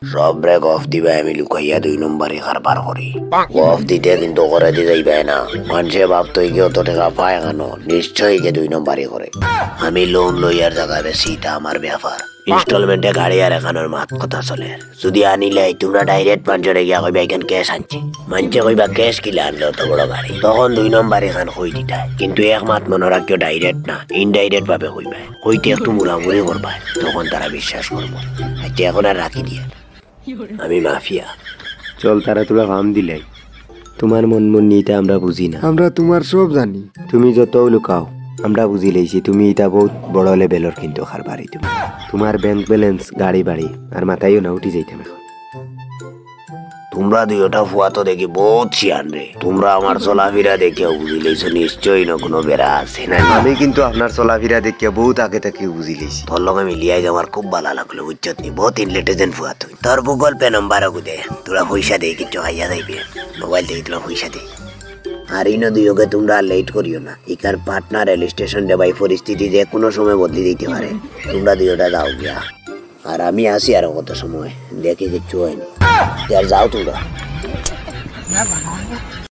সব break of দিবে আমি লুকাইয়া 2 নম্বরে কারবার করি অফ দিতে কিন্তু করে দিয়ে যাইবে না মানুষে ভাবতো কি অত টাকা পায় কেন নিশ্চয়ই কে 2 নম্বরই করে আমি লোন লইয়ার জায়গা বেশি তা আমার ব্যাপার ইনস্টলমেন্টে গাড়ি আর এখানোর মাত কথা চলে যদি আনিলে তোমরা ডাইরেক্ট পাঞ্চরে গিয়া কইবা এখান ক্যাশ আনছি মানছে কইবা ক্যাশ কিলে আনলো তো বড় গাড়ি তখন 2 নম্বর এখান কই দিতায় কিন্তু এক মাত মনে রাখিও ডাইরেক্ট না ইনডাইরেক্ট ভাবে কইবা কইতে একটু মুড়ামুড়ি করবা তখন তারা বিশ্বাস করবো আচ্ছা এখন আর রাখি দিয়ে আমি মাফিয়া চল তারা তোরা কাম দিলাই তোমার মন নিতে আমরা বুঝি না আমরা তোমার সব জানি তুমি যত লুকাও আমরা বুঝি লেছি তুমি এটা বহুত বড় লেভেলর কিন্তু কারবারি তুমি তোমার ব্যাংক ব্যালেন্স গাড়ি বাড়ি আর মাথায়ও না উঠি যাইতাম এখন তোমরা দুইটা ফুয়া তো দেখি বহুত শিয়ান রে তোমরা আমার চলাফেরা দেখে বুঝিলেছো নিশ্চয়ই না কোনো বেড়া আছে না আমি কিন্তু আপনার চলাফেরা দেখিয়া বহুত আগে থেকে বুঝি লেছি তোর লগে মিলিয়াই আমার খুব ভালো লাগলো বুঝছত নি বহুত ইন্টেলিজেন্ট ফুয়া তুই তোর গুগল পে নাম্বার দে তোরা পয়সা দেই কিছু খাইয়া যাইবে মোবাইল থেকে তোরা পয়সা দে আর ইনো দুইকে তোমরা লেট করিও না ইকার পার্টনার রেল স্টেশন রে ভাই পরিস্থিতি যে কোনো সময় বদলে দিতে পারে তোমরা দুইটা যাও গিয়া আর আমি আসি আর কত সময় দেখি কিচ্ছু হয়নি যাও তোমরা